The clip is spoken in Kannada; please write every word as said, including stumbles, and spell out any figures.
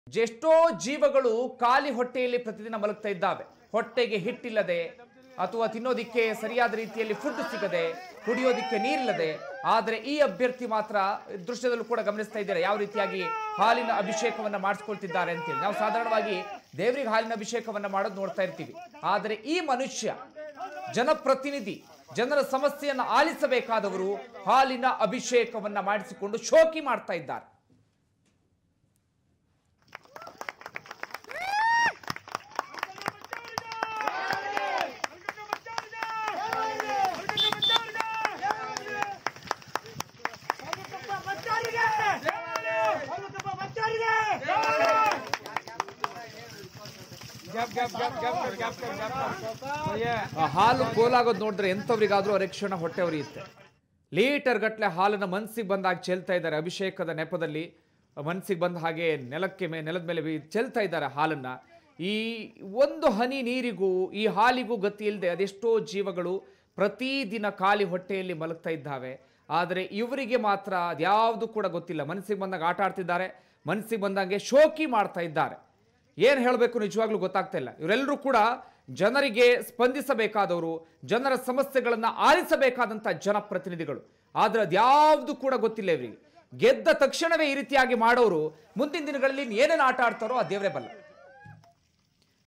ಎಷ್ಟೋ ಜೀವಗಳು ಖಾಲಿ ಹೊಟ್ಟೆಯಲ್ಲಿ ಪ್ರತಿದಿನ ಮಲಗ್ತಾ ಇದ್ದಾವೆ. ಹೊಟ್ಟೆಗೆ ಹಿಟ್ಟಿಲ್ಲದೆ ಅಥವಾ ತಿನ್ನೋದಿಕ್ಕೆ ಸರಿಯಾದ ರೀತಿಯಲ್ಲಿ ಫುಡ್ ಸಿಗದೆ, ಕುಡಿಯೋದಿಕ್ಕೆ ನೀರಿಲ್ಲದೆ. ಆದರೆ ಈ ಅಭ್ಯರ್ಥಿ ಮಾತ್ರ ದೃಶ್ಯದಲ್ಲೂ ಕೂಡ ಗಮನಿಸ್ತಾ ಇದ್ದಾರೆ ಯಾವ ರೀತಿಯಾಗಿ ಹಾಲಿನ ಅಭಿಷೇಕವನ್ನ ಮಾಡಿಸ್ಕೊಳ್ತಿದ್ದಾರೆ ಅಂತೇಳಿ. ನಾವು ಸಾಧಾರಣವಾಗಿ ದೇವರಿಗೆ ಹಾಲಿನ ಅಭಿಷೇಕವನ್ನ ಮಾಡೋದು ನೋಡ್ತಾ ಇರ್ತೀವಿ. ಆದರೆ ಈ ಮನುಷ್ಯ ಜನಪ್ರತಿನಿಧಿ, ಜನರ ಸಮಸ್ಯೆಯನ್ನು ಆಲಿಸಬೇಕಾದವರು ಹಾಲಿನ ಅಭಿಷೇಕವನ್ನ ಮಾಡಿಸಿಕೊಂಡು ಶೋಕಿ ಮಾಡ್ತಾ ಇದ್ದಾರೆ. ಹಾಲು ಕೋಲಾಗೋದು ನೋಡಿದ್ರೆ ಎಂಥವ್ರಿಗಾದ್ರೂ ಅರೆಕ್ಷಣ ಹೊಟ್ಟೆ ಉರಿಯುತ್ತೆ. ಲೀಟರ್ ಗಟ್ಟಲೆ ಹಾಲನ್ನು ಮನಸ್ಸಿಗೆ ಬಂದಾಗ ಚೆಲ್ತಾ ಇದ್ದಾರೆ. ಅಭಿಷೇಕದ ನೆಪದಲ್ಲಿ ಮನಸ್ಸಿಗೆ ಬಂದ ಹಾಗೆ ನೆಲಕ್ಕೆ ಮೇ ನೆಲದ ಮೇಲೆ ಚೆಲ್ತಾ ಇದ್ದಾರೆ ಹಾಲನ್ನ. ಈ ಒಂದು ಹನಿ ನೀರಿಗೂ ಈ ಹಾಲಿಗೂ ಗತಿ ಇಲ್ಲದೆ ಅದೆಷ್ಟೋ ಜೀವಗಳು ಪ್ರತಿದಿನ ಖಾಲಿ ಹೊಟ್ಟೆಯಲ್ಲಿ ಮಲಗ್ತಾ ಇದ್ದಾವೆ. ಆದರೆ ಇವರಿಗೆ ಮಾತ್ರ ಅದ್ಯಾವುದು ಕೂಡ ಗೊತ್ತಿಲ್ಲ. ಮನಸ್ಸಿಗೆ ಬಂದಾಗ ಆಟ ಆಡ್ತಿದ್ದಾರೆ, ಮನಸ್ಸಿಗೆ ಬಂದಂಗೆ ಶೋಕಿ ಮಾಡ್ತಾ ಇದ್ದಾರೆ. ಏನು ಹೇಳಬೇಕು ನಿಜವಾಗ್ಲೂ ಗೊತ್ತಾಗ್ತಾ ಇಲ್ಲ. ಇವರೆಲ್ಲರೂ ಕೂಡ ಜನರಿಗೆ ಸ್ಪಂದಿಸಬೇಕಾದವರು, ಜನರ ಸಮಸ್ಯೆಗಳನ್ನು ಆಲಿಸಬೇಕಾದಂಥ ಜನಪ್ರತಿನಿಧಿಗಳು. ಆದರೆ ಅದ್ಯಾವುದು ಕೂಡ ಗೊತ್ತಿಲ್ಲ ಇವರಿಗೆ. ಗೆದ್ದ ತಕ್ಷಣವೇ ಈ ರೀತಿಯಾಗಿ ಮಾಡೋರು ಮುಂದಿನ ದಿನಗಳಲ್ಲಿ ಏನೇನು ಆಟ ಆಡ್ತಾರೋ ಆ ದೇವರೇ ಬಲ್ಲ.